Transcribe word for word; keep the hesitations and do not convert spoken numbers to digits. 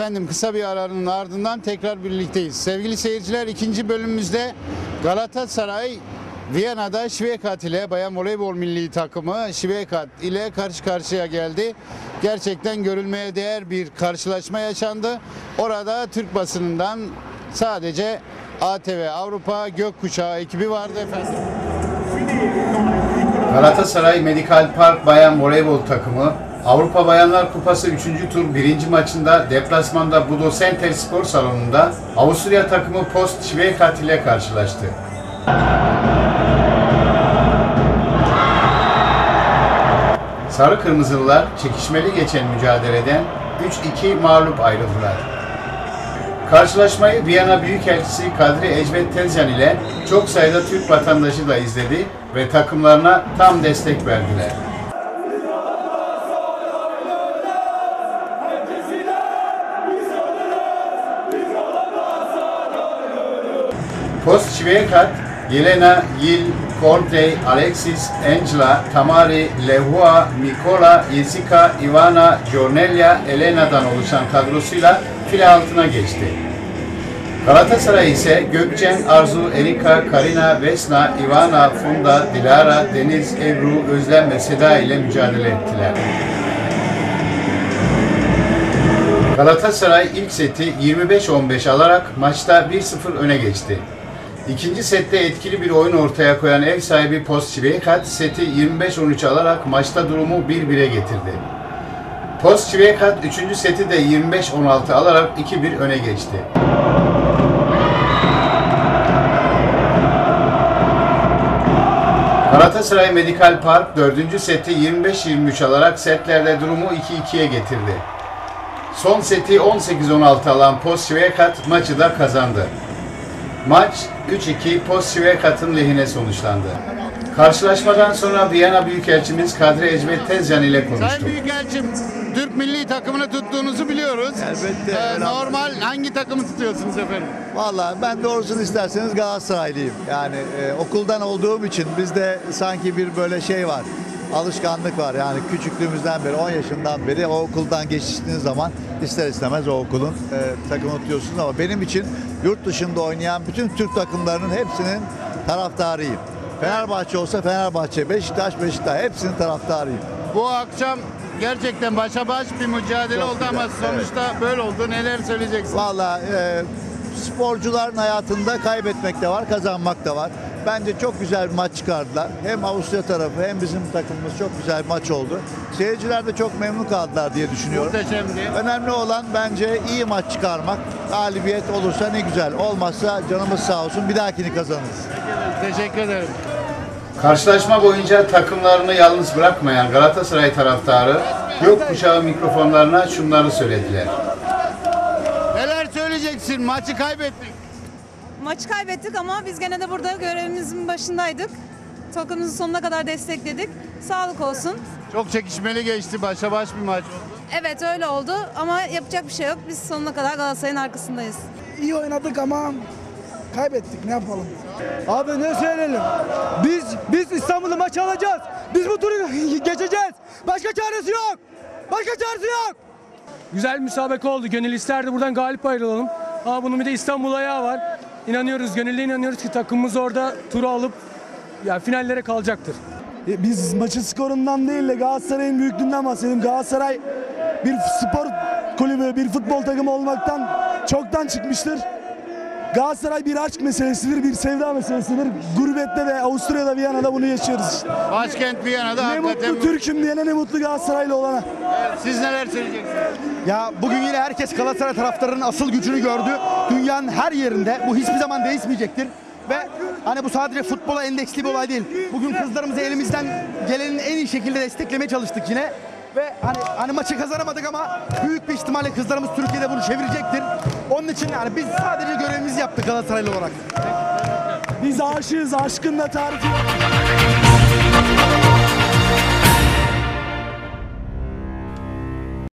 Efendim kısa bir aranın ardından tekrar birlikteyiz. Sevgili seyirciler, ikinci bölümümüzde Galatasaray Viyana'da Şivekat ile bayan voleybol milli takımı Şivekat ile karşı karşıya geldi. Gerçekten görülmeye değer bir karşılaşma yaşandı. Orada Türk basınından sadece A T V Avrupa Gökkuşağı ekibi vardı efendim. Galatasaray Medical Park bayan voleybol takımı Avrupa Bayanlar Kupası üçüncü tur birinci maçında deplasmanda Budo Center Spor Salonu'nda Avusturya takımı Post Şivekat ile karşılaştı. Sarı Kırmızılılar çekişmeli geçen mücadeleden üç iki mağlup ayrıldılar. Karşılaşmayı Viyana Büyükelçisi Kadri Ecvet Tezcan ile çok sayıda Türk vatandaşı da izledi ve takımlarına tam destek verdiler. Post Şivekat, Yelena, Yil, Courtney, Alexis, Angela, Tamari, Lehua, Mikola, Jessica, Ivana, Jornelia, Elena'dan oluşan kadrosuyla file altına geçti. Galatasaray ise Gökçen, Arzu, Erika, Karina, Vesna, Ivana, Funda, Dilara, Deniz, Ebru, Özlem ve Seda ile mücadele ettiler. Galatasaray ilk seti yirmi beş on beş alarak maçta bir sıfır öne geçti. İkinci sette etkili bir oyun ortaya koyan ev sahibi Post Şivekat seti yirmi beş on üç alarak maçta durumu bir bire getirdi. Post Şivekat üçüncü seti de yirmi beş on altı alarak iki bir öne geçti. Galatasaray Medical Park dördüncü seti yirmi beş yirmi üç alarak setlerde durumu iki ikiye getirdi. Son seti on sekiz on altı alan Post Şivekat maçı da kazandı. Maç üç iki Post Şivekat'ın lehine sonuçlandı. Karşılaşmadan sonra Viyana Büyükelçimiz Kadri Ecvet Tezcan ile konuştu. Sayın Büyükelçim, Türk milli takımını tuttuğunuzu biliyoruz. Elbette. Ee, normal hangi takımı tutuyorsunuz efendim? Vallahi ben doğrusunu isterseniz Galatasaraylıyım. Yani e, okuldan olduğum için bizde sanki bir böyle şey var. Alışkanlık var. Yani küçüklüğümüzden beri, on yaşından beri o okuldan geçtiğiniz zaman ister istemez o okulun e, takımını tutuyorsunuz. Ama benim için yurt dışında oynayan bütün Türk takımlarının hepsinin taraftarıyım. Fenerbahçe olsa Fenerbahçe, Beşiktaş, Beşiktaş hepsinin taraftarıyım. Bu akşam gerçekten başa baş bir mücadele Çok oldu güzel, ama sonuçta evet. Böyle oldu. Neler söyleyeceksiniz? Vallahi e, sporcuların hayatında kaybetmek de var, kazanmak da var. Bence çok güzel bir maç çıkardılar. Hem Avusturya tarafı hem bizim takımımız çok güzel bir maç oldu. Seyirciler de çok memnun kaldılar diye düşünüyorum. Muhteşemdi. Önemli olan bence iyi maç çıkarmak. Galibiyet olursa ne güzel. Olmazsa canımız sağ olsun, bir dahakini kazanırız. Teşekkür ederim. Karşılaşma boyunca takımlarını yalnız bırakmayan Galatasaray taraftarı Gökkuşağı mikrofonlarına şunları söylediler. Neler söyleyeceksin? Maçı kaybettik. Maçı kaybettik ama biz gene de burada görevimizin başındaydık. Takımımızı sonuna kadar destekledik. Sağlık olsun. Çok çekişmeli geçti. Başa baş bir maç oldu. Evet öyle oldu ama yapacak bir şey yok. Biz sonuna kadar Galatasaray'ın arkasındayız. İyi oynadık ama kaybettik, ne yapalım? Abi ne söyleyelim? Biz biz İstanbul'da maç alacağız. Biz bu turu geçeceğiz. Başka çaresi yok. Başka çaresi yok. Güzel bir müsabaka oldu. Gönül isterdi buradan galip ayrılalım. Ama bunun bir de İstanbul ayağı var. İnanıyoruz, gönülle inanıyoruz ki takımımız orada turu alıp yani finallere kalacaktır. Biz maçın skorundan değil de Galatasaray'ın büyüklüğünden bahsedelim. Galatasaray bir spor kulübü, bir futbol takımı olmaktan çoktan çıkmıştır. Galatasaray bir aşk meselesidir, bir sevda meselesidir. Gurbette ve Avusturya'da, Viyana'da bunu yaşıyoruz. Başkent Viyana'da Ne hakikaten... mutlu Türk'üm diyene, ne mutlu Galatasaraylı olana. Siz neler söyleyeceksiniz? Ya bugün yine herkes Galatasaray taraftarının asıl gücünü gördü. Dünyanın her yerinde bu hiçbir zaman değişmeyecektir. Ve hani bu sadece futbola endeksli bir olay değil. Bugün kızlarımızı elimizden gelenin en iyi şekilde desteklemeye çalıştık yine. Ve hani, hani maçı kazanamadık ama büyük bir ihtimalle kızlarımız Türkiye'de bunu çevirecektir. Onun için yani biz sadece görevimizi yaptık Galatasaraylı olarak. Biz aşığız, aşkın da tarifi.